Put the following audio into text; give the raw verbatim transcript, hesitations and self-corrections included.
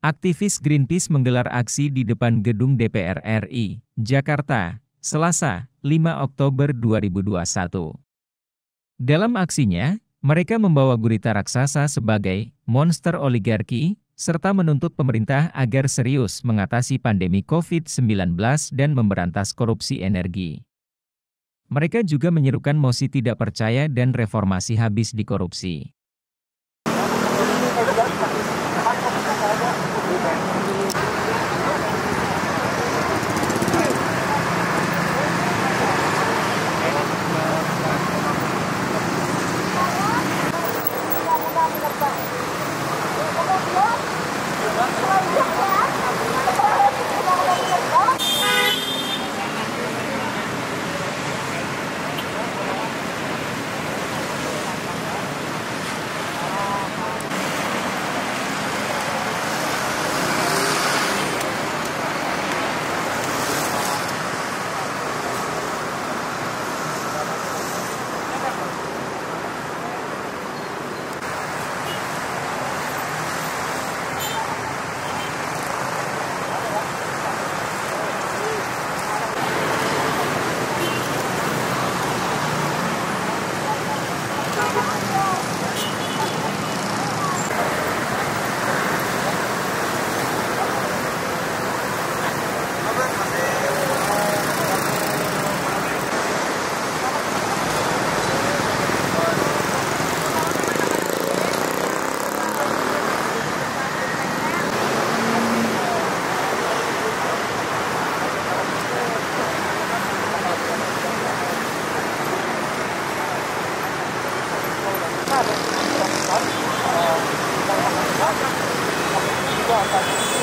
Aktivis Greenpeace menggelar aksi di depan gedung D P R R I, Jakarta, Selasa, lima Oktober dua ribu dua puluh satu. Dalam aksinya, mereka membawa gurita raksasa sebagai monster oligarki, serta menuntut pemerintah agar serius mengatasi pandemi COVID sembilan belas dan memberantas korupsi energi. Mereka juga menyerukan mosi tidak percaya dan reformasi habis di korupsi. Thank you.